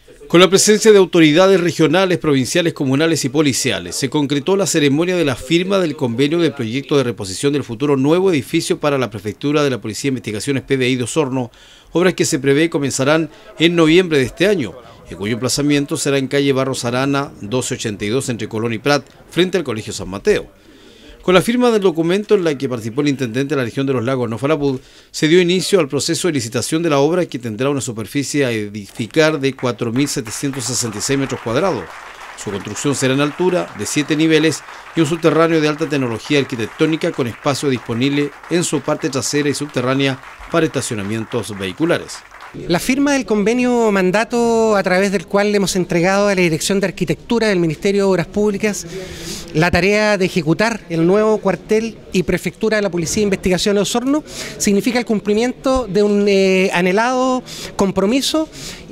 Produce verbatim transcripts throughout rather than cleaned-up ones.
Con la presencia de autoridades regionales, provinciales, comunales y policiales, se concretó la ceremonia de la firma del convenio del proyecto de reposición del futuro nuevo edificio para la Prefectura de la Policía de Investigaciones P D I de Osorno, obras que se prevé comenzarán en noviembre de este año, y cuyo emplazamiento será en calle Barros Arana doce ochenta y dos entre Colón y Prat, frente al Colegio San Mateo. Con la firma del documento en la que participó el intendente de la región de los lagos, Nofalapud, se dio inicio al proceso de licitación de la obra, que tendrá una superficie a edificar de cuatro mil setecientos sesenta y seis metros cuadrados. Su construcción será en altura de siete niveles y un subterráneo de alta tecnología arquitectónica con espacio disponible en su parte trasera y subterránea para estacionamientos vehiculares. La firma del convenio mandato, a través del cual le hemos entregado a la Dirección de Arquitectura del Ministerio de Obras Públicas la tarea de ejecutar el nuevo cuartel y prefectura de la Policía de Investigación de Osorno, significa el cumplimiento de un eh, anhelado compromiso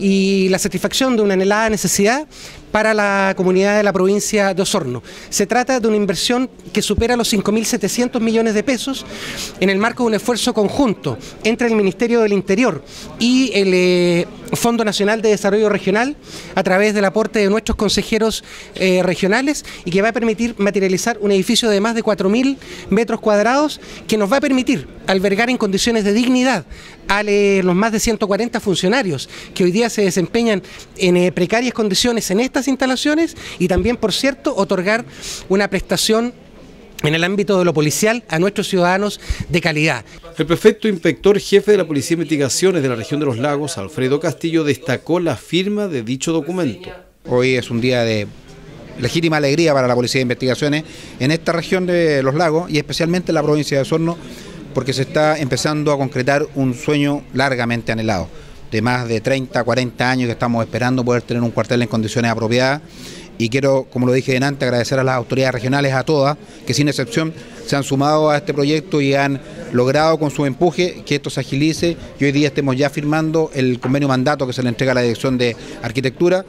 y la satisfacción de una anhelada necesidad para la comunidad de la provincia de Osorno. Se trata de una inversión que supera los cinco mil setecientos millones de pesos en el marco de un esfuerzo conjunto entre el Ministerio del Interior y el eh, Fondo Nacional de Desarrollo Regional, a través del aporte de nuestros consejeros eh, regionales, y que va a permitir materializar un edificio de más de cuatro mil metros cuadrados, que nos va a permitir albergar en condiciones de dignidad a eh, los más de ciento cuarenta funcionarios que hoy día se desempeñan en eh, precarias condiciones en estas instalaciones, y también, por cierto, otorgar una prestación en el ámbito de lo policial a nuestros ciudadanos de calidad. El prefecto inspector jefe de la Policía de Investigaciones de la región de los lagos, Alfredo Castillo, destacó la firma de dicho documento. Hoy es un día de legítima alegría para la Policía de Investigaciones en esta región de los lagos y especialmente en la provincia de Osorno, porque se está empezando a concretar un sueño largamente anhelado, de más de treinta, cuarenta años que estamos esperando poder tener un cuartel en condiciones apropiadas. Y quiero, como lo dije antes, agradecer a las autoridades regionales, a todas, que sin excepción se han sumado a este proyecto y han logrado con su empuje que esto se agilice y hoy día estemos ya firmando el convenio mandato que se le entrega a la Dirección de Arquitectura,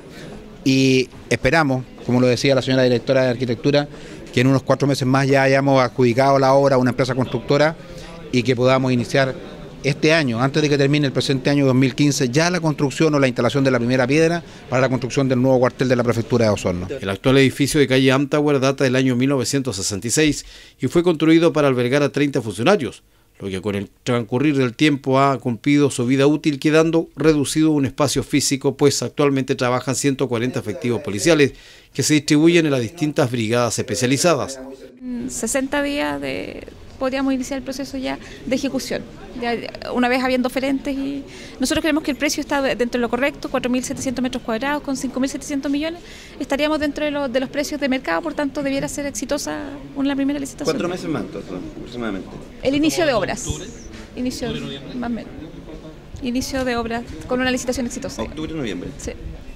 y esperamos, como lo decía la señora directora de Arquitectura, que en unos cuatro meses más ya hayamos adjudicado la obra a una empresa constructora y que podamos iniciar este año, antes de que termine el presente año dos mil quince, ya la construcción o la instalación de la primera piedra para la construcción del nuevo cuartel de la Prefectura de Osorno. El actual edificio de calle Amtower data del año mil novecientos sesenta y seis y fue construido para albergar a treinta funcionarios, lo que con el transcurrir del tiempo ha cumplido su vida útil, quedando reducido un espacio físico, pues actualmente trabajan ciento cuarenta efectivos policiales que se distribuyen en las distintas brigadas especializadas. sesenta días de... podríamos iniciar el proceso ya de ejecución, ya una vez habiendo oferentes, y nosotros creemos que el precio está dentro de lo correcto, cuatro mil setecientos metros cuadrados con cinco mil setecientos millones, estaríamos dentro de, lo, de los precios de mercado, por tanto debiera ser exitosa una primera licitación. ¿Cuatro meses más aproximadamente? El inicio de obras, inicio, más o menos, inicio de obras con una licitación exitosa. Octubre, noviembre. Sí.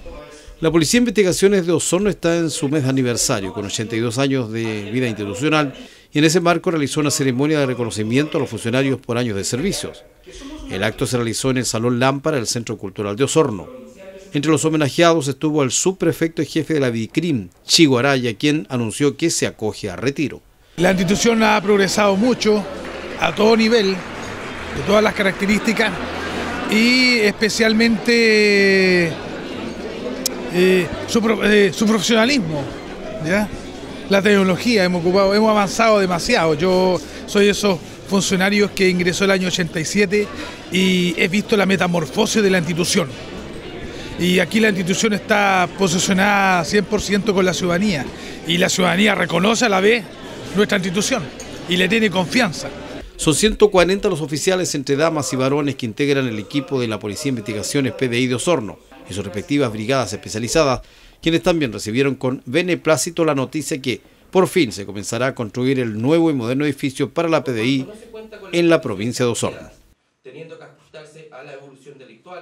La Policía de Investigaciones de Osorno está en su mes de aniversario, con ochenta y dos años de vida institucional, y en ese marco realizó una ceremonia de reconocimiento a los funcionarios por años de servicios. El acto se realizó en el Salón Lámpara del Centro Cultural de Osorno. Entre los homenajeados estuvo el subprefecto y jefe de la Vicrim, Chigo Araya, quien anunció que se acoge a retiro. La institución ha progresado mucho, a todo nivel, de todas las características, y especialmente eh, su, eh, su profesionalismo, ¿ya? La tecnología, hemos ocupado, hemos avanzado demasiado. Yo soy de esos funcionarios que ingresó el año ochenta y siete y he visto la metamorfosis de la institución. Y aquí la institución está posicionada cien por ciento con la ciudadanía, y la ciudadanía reconoce a la vez nuestra institución y le tiene confianza. Son ciento cuarenta los oficiales, entre damas y varones, que integran el equipo de la Policía de Investigaciones P D I de Osorno y sus respectivas brigadas especializadas, quienes también recibieron con beneplácito la noticia que por fin se comenzará a construir el nuevo y moderno edificio para la P D I en la provincia de Osorno.